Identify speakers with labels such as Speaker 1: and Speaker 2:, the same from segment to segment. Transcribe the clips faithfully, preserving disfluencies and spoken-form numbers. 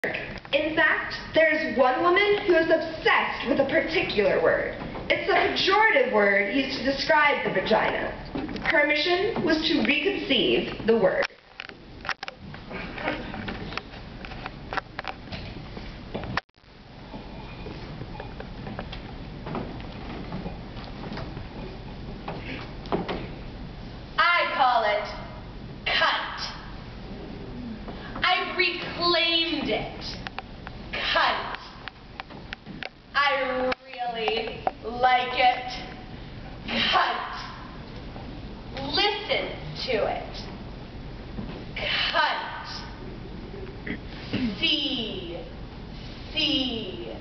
Speaker 1: In fact, there's one woman who is obsessed with a particular word. It's a pejorative word used to describe the vagina. Her mission was to reconceive the word.
Speaker 2: I call it cunt. I've reclaimed it. Cunt. I really like it. Cunt. Listen to it. Cunt. See. See.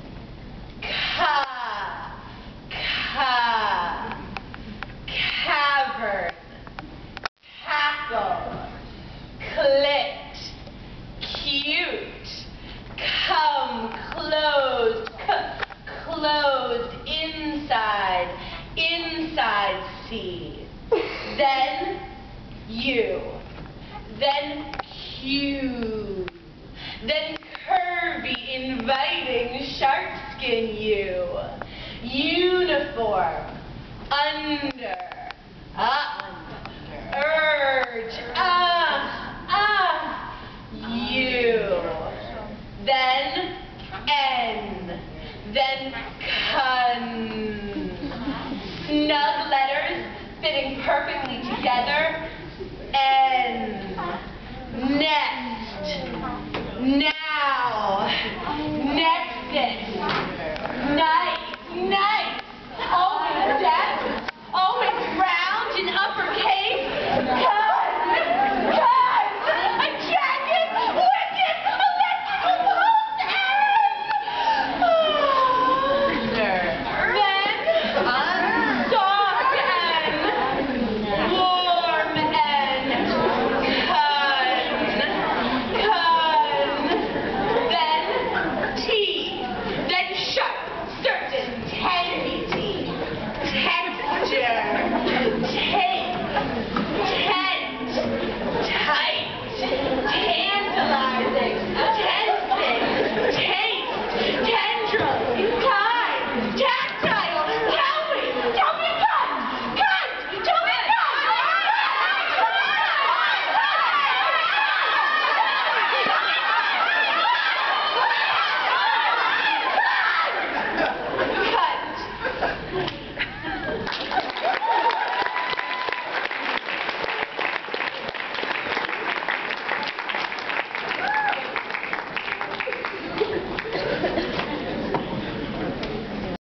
Speaker 2: Ca. Ca. Cavern. Cackle. Clit. Cute. Come closed. C closed. Inside. Inside. See. Then you. Then Q. Then curvy, inviting, sharkskin you. Uniform. Under. Up. Urge. Ah. Ah. You. Then N. Then cun. Snug letters fitting perfectly together. N. Next. Now. Nexus. Night.